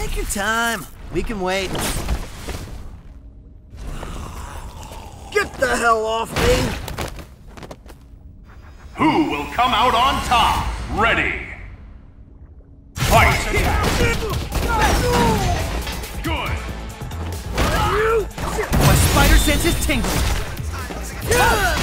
Take your time. We can wait. Get the hell off me! Who will come out on top? Ready! Fight! Good! My spider sense is tingling. Good!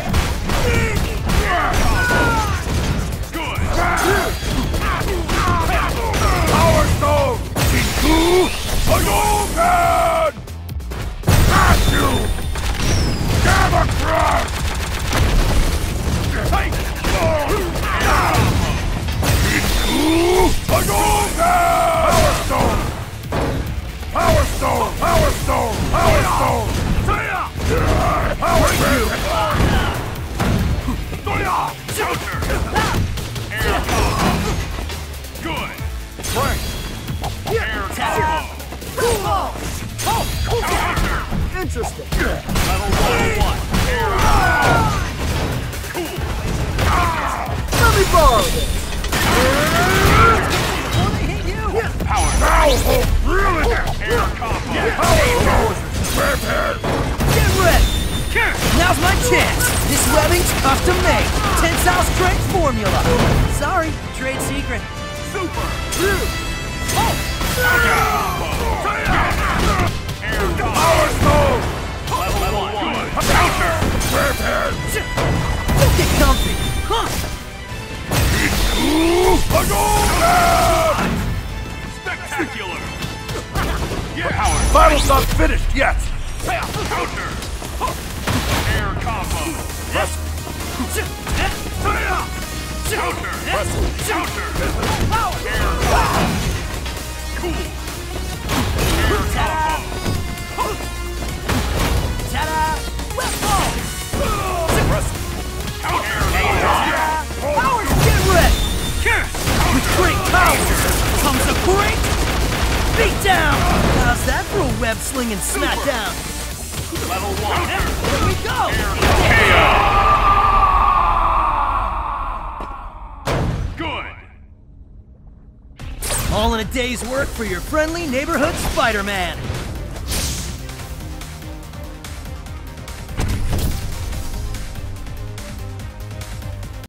Power Stone! Jingu! Hadouken! Got you! Gamma Crush! Take! Jingu! Hadouken! Power Stone! Power Stone! Power Stone! Power Stone! Power Stone! Counter! Air combo! Good! Frank! Air combo! Counter! Interesting. Level 101! Air cool! Let me borrow this. Power! Now, really? Air combo! Power Stone! Redhead! Get ready. Now's my chance. This webbing's custom made. Tensile strength formula. Sorry, trade secret. Super! Air combo! Power Stone! Level 1! Counter! Redhead! Don't get comfy. Huh? Hadouken! Spectacular! Power! Battle's not finished yet! Counter! Air combo! Press! Counter! Counter! Air combo! Cool! Air combo! Ta-da! Press! Counter! Air combo! Powers, get ready. With great power comes a great beatdown. How's that for a web slinging smackdown? Level 1! Here we go. Good! All in a day's work for your friendly neighborhood Spider-Man.